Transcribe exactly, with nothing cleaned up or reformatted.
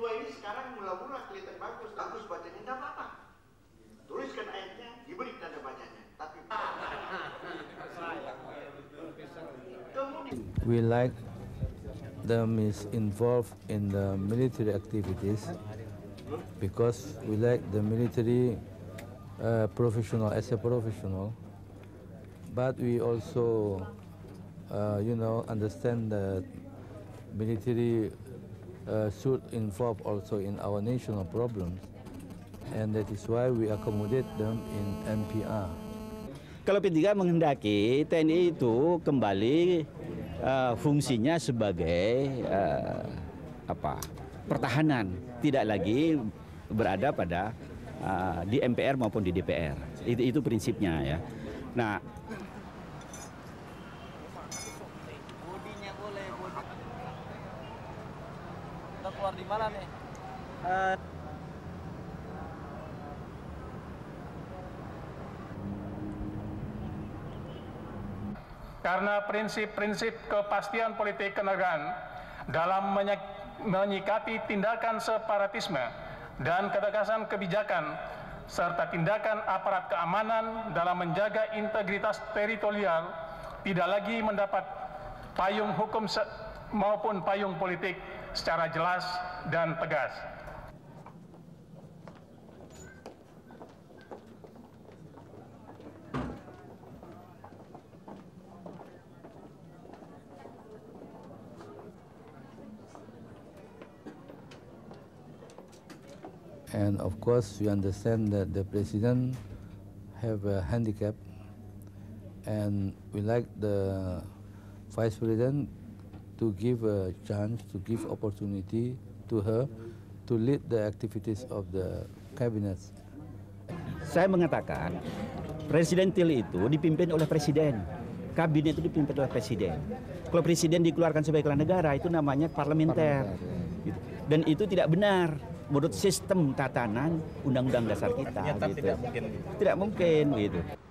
ini sekarang mula-mula kelihatan bagus, bagus bacanya, nggak apa-apa. Tuliskan ayatnya, diberi tanda bacanya. Tapi we like them is involved in the military activities because we like the military uh, professional as a professional, but we also uh, you know understand that military uh, should involve also in our national problems, and that is why we accommodate them in M P R. Kalau P tiga menghendaki T N I itu kembali uh, fungsinya sebagai uh, apa pertahanan, tidak lagi berada pada uh, di M P R maupun di D P R. Itu, itu prinsipnya ya. Nah, bodinya boleh, bodi. Kita keluar di mana nih? uh, Karena prinsip-prinsip kepastian politik kenegaraan dalam menyikapi tindakan separatisme dan ketegasan kebijakan serta tindakan aparat keamanan dalam menjaga integritas teritorial tidak lagi mendapat payung hukum maupun payung politik secara jelas dan tegas. And of course, we understand that the president have a handicap, and we like the vice president to give a chance, to give opportunity to her to lead the activities of the cabinet. saya mengatakan presidentil itu dipimpin oleh presiden, kabinet itu dipimpin oleh presiden. Kalau presiden dikeluarkan sebagai kepala negara itu namanya parlementer, gitu. Dan itu tidak benar menurut sistem tatanan undang-undang dasar kita. Ternyata gitu. tidak mungkin. Tidak mungkin gitu.